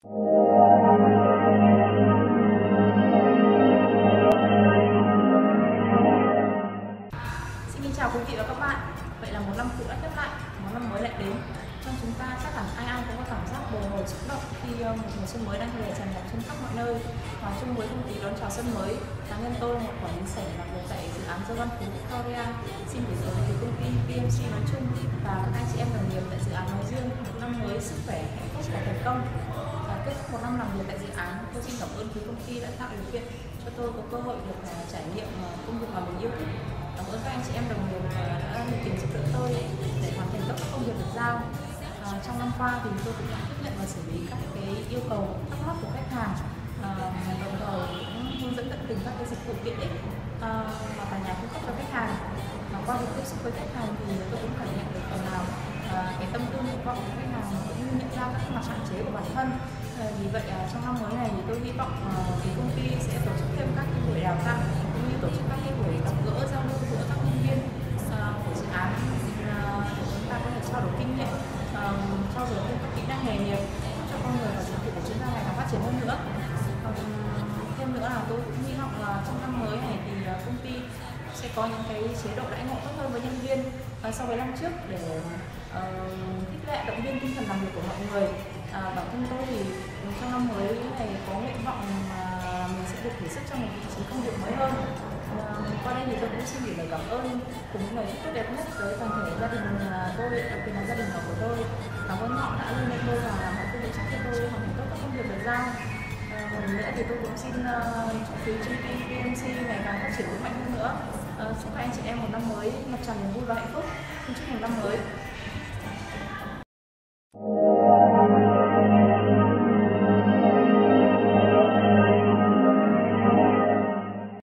Xin chào quý vị và các bạn. Vậy là một năm cũ đã khép lại, một năm mới lại đến. Trong chúng ta chắc hẳn ai cũng có cảm giác bồi hồi xúc động khi một mùa xuân mới đang về tràn ngập trên khắp mọi nơi. Hòa chung với không khí đón chào xuân mới, cá nhân tôi, một quản lý sảnh làm việc tại dự án Dâu Văn Phú Victoria, xin gửi tới từ công ty PMC nói chung và các anh chị em đồng nghiệp tại dự án nói riêng một năm mới sức khỏe, hạnh phúc và thành công. Kết thúc một năm làm việc tại dự án, tôi xin cảm ơn phía công ty đã tạo điều kiện cho tôi có cơ hội được trải nghiệm công việc mà mình yêu thích. Cảm ơn các anh chị em đồng nghiệp đã nhiệt tình giúp đỡ tôi để hoàn thành tốt các công việc được giao. Trong năm qua thì tôi cũng đã tiếp nhận và xử lý các cái yêu cầu thắc mắc của khách hàng, đồng thời cũng hướng dẫn tận tình các cái dịch vụ tiện ích mà cả nhà cung cấp cho khách hàng. Qua việc tiếp xúc với khách hàng thì tôi cũng cảm nhận được phần nào cái tâm tư nguyện vọng của khách hàng, cũng như nhận ra các mặt hạn chế của bản thân. Vì vậy trong năm mới này thì tôi hy vọng thì công ty sẽ tổ chức thêm các cái buổi đào tạo, cũng như tổ chức các cái buổi gặp gỡ giao lưu giữa các nhân viên của dự án để chúng ta có thể trao đổi kinh nghiệm, trao dồi thêm các kỹ năng nghề nghiệp cho con người và dịch vụ của chúng ta ngày càng phát triển hơn nữa. Thêm nữa là tôi cũng hy vọng là trong năm mới này thì công ty sẽ có những cái chế độ đãi ngộ tốt hơn với nhân viên so với năm trước để khích lệ động viên tinh thần làm việc của mọi người. Bản thân tôi thì trong năm mới này có nguyện vọng mà mình sẽ được thử sức trong một vị trí công việc mới hơn. Qua đây thì tôi cũng xin gửi lời cảm ơn cùng những lời chúc tốt đẹp nhất tới toàn thể gia đình tôi, đặc biệt là gia đình nhỏ của tôi. Cảm ơn họ đã luôn lên tôi và làm mọi công việc giúp cho tôi hoàn thành tốt các công việc được giao. Một lần nữa thì tôi cũng xin chúc quý công ty PMC ngày càng phát triển vững mạnh hơn nữa. Chúc các anh chị em một năm mới ngập tràn niềm vui và hạnh phúc. Xin chúc một năm mới.